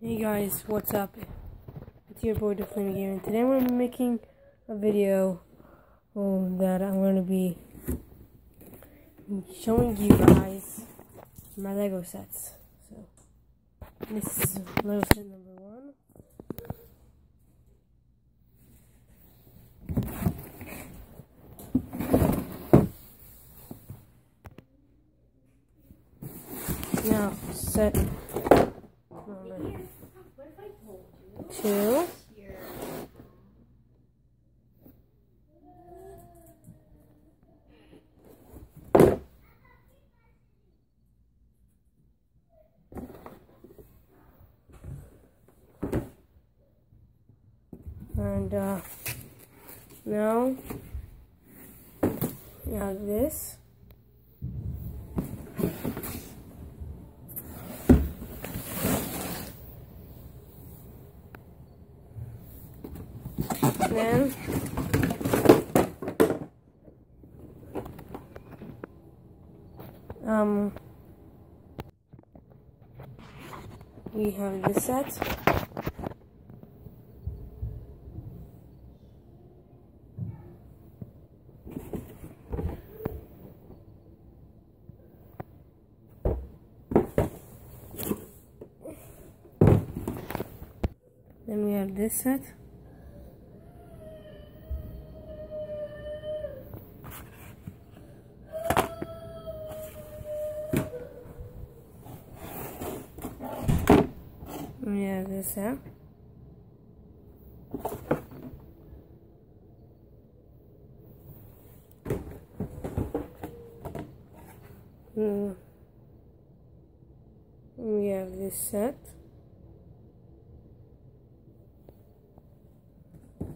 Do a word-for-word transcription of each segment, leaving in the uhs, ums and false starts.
Hey guys, what's up? It's your boy Deflamer Gamer, and today we're making a video oh, that I'm going to be showing you guys my Lego sets. So this is Lego set number one. Now set number two. And uh, now we have this. Then um we have this set. Then we have this set. We have this set. Mm. We have this set.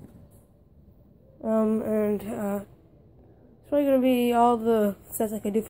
Um, and uh, it's probably gonna be all the sets I could do.